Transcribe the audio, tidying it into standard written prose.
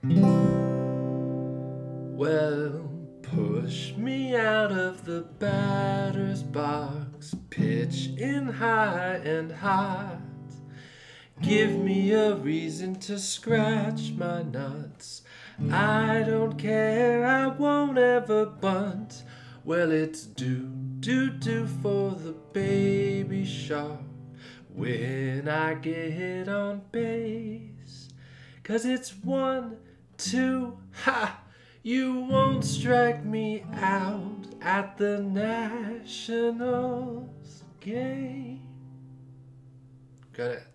Well, push me out of the batter's box, pitch in high and hot. Give me a reason to scratch my nuts. I don't care, I won't ever bunt. Well, it's do for the baby shark when I get on base. 'Cause it's 1, 2, ha! You won't strike me out at the Nationals game. Got it.